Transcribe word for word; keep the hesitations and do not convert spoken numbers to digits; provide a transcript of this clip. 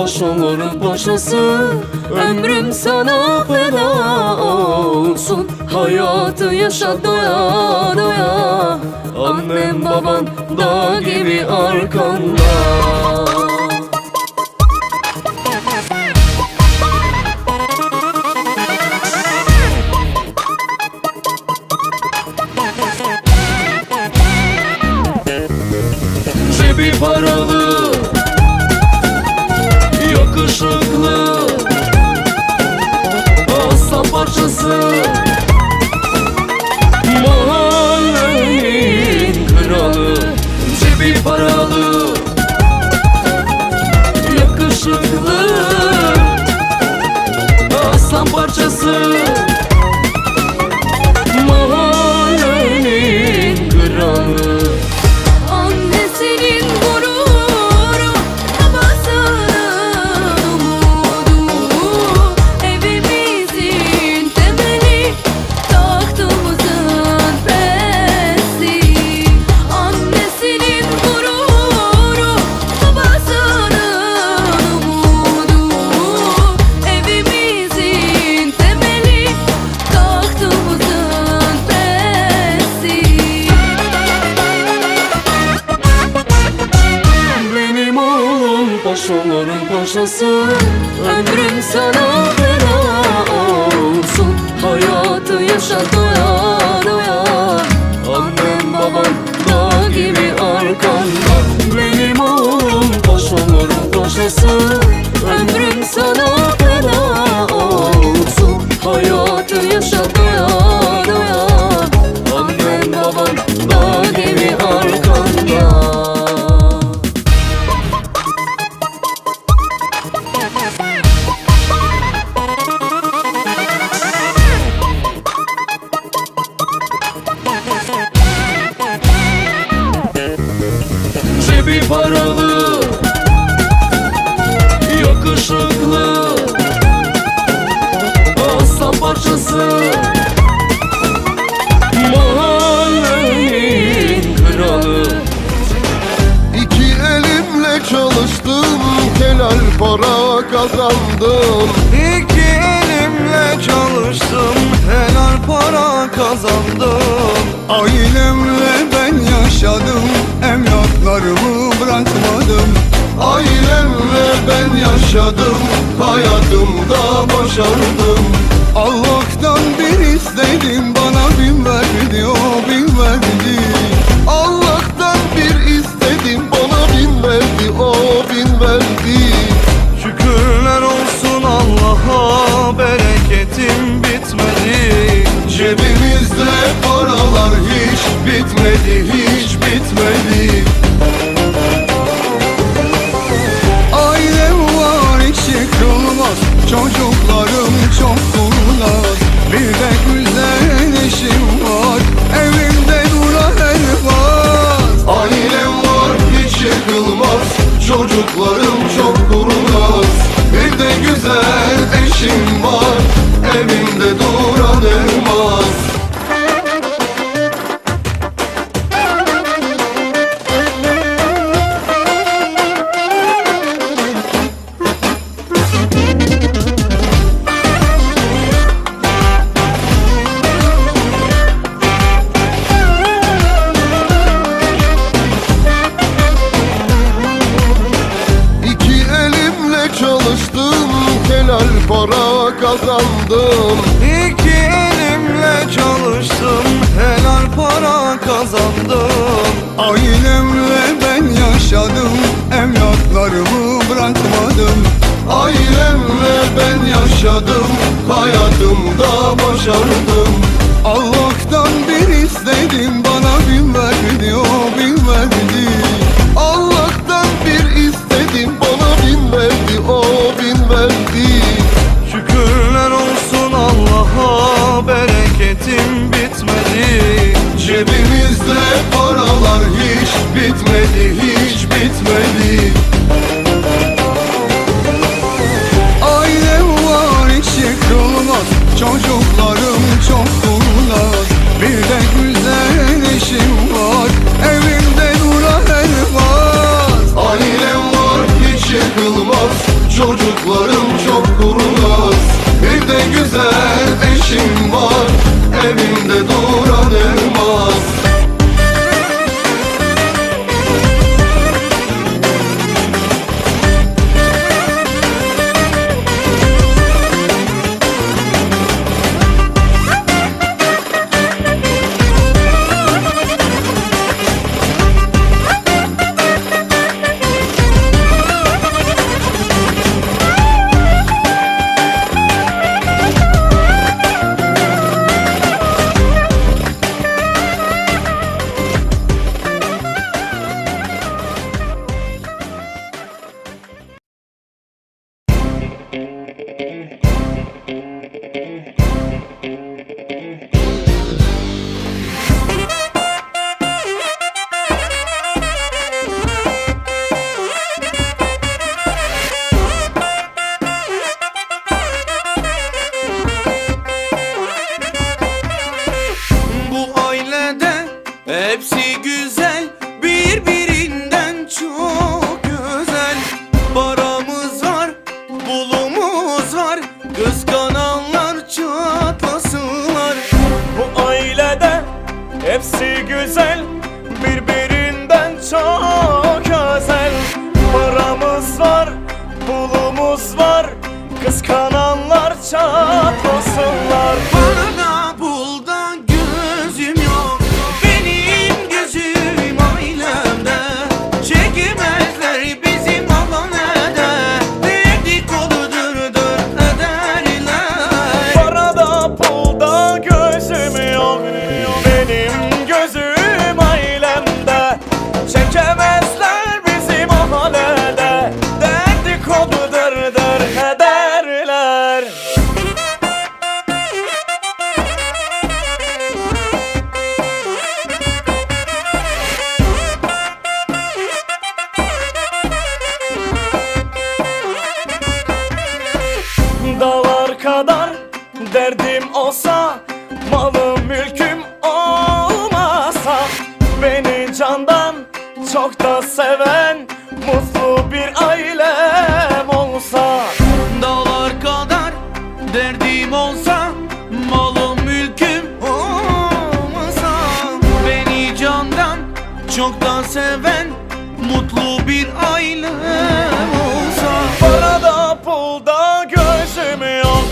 boş olur boşası. Ömrüm sana feda olsun. Hayatı yaşa doya doya. Annem baban dağ gibi arkanda. Cebi paralı, yakışıklı, aslan parçası, mahallenin kralı. Cebi paralı, yakışıklı, aslan parçası, mahallenin kralı. Annesinin gururu, babasının umudu, evimizin temeli, tahtımızın presi. Annesinin gururu, babasının umudu, evimizin temeli, tahtımızın presi. Benim oğlum boş olur boşası. Ömrüm sana feda olsun. Hayatı yaşa doya doya. Annem baban dağ gibi arkanda. Benim oğlum boş olur boşası. Ömrüm sana feda olsun. Hayatı yaşa doya doya. Annem baban dağ gibi arkanda. Cebi paralı, yakışıklı, aslan parçası, mahallenin kralı. İki elimle çalıştım, helal para kazandım. İki elimle çalıştım, helal para kazandım. Ailemle ben yaşadım, evlatlarımı bırakmadım. Ailemle ben yaşadım, hayatımda başardım. Allah'tan bir istedim, bana bin verdi, o bin verdi. Allah'tan bir istedim, bana bin verdi, o bin verdi. Şükürler olsun Allah'a, bereketim bitmedi. Cebimizde paralar hiç bitmedi, hiç bitmedi. Ailem var hiç yıkılmaz, çocuklarım çok kurnaz. Bir de güzel eşim var, evimde duran elmas. Ailem var hiç yıkılmaz, çocuklarım çok kurnaz. Bir de güzel eşim var, evimde duran elmas. İki elimle çalıştım, helal para kazandım. İki elimle çalıştım, helal para kazandım. Ailemle ben yaşadım, evlatlarımı bırakmadım. Ailemle ben yaşadım, hayatımda başardım. Allah'tan bir istedim, bana bin verdi, o bin verdi. Allah'tan bir istedim, bana bin verdi, o bin verdi. Şükürler olsun Allah'a, bereketim bitmedi. Cebimizde paralar hiç bitmedi, hiç bitmedi. Ailem var hiç yıkılmaz, çocuklarım çok kurnaz. Bir de güzel Hepsi güzel, birbirinden çok güzel. Paramız var, pulumuz var, kıskananlar çatlasınlar. Bu ailede hepsi güzel, birbirinden çok özel. Paramız var, pulumuz var, kıskananlar çatlasınlar. Bana da pulda gözüm yok, benim gözüm ailemde. Çekemezler bizim alanede, dedikodudur dur ederler. Parada pulda gözüm yok, benim gözüm ailemde. Çekemezler bizim mahallede, dedikodudur dur ederler. Dağlar kadar derdim olsa, malım mülküm olmasa, beni candan çok da seven mutlu bir ailem olsa. Dağlar kadar derdim olsa, malım mülküm olmasa, beni candan çok da seven mutlu bir ailem olsa. Parada pulda gözüm yok,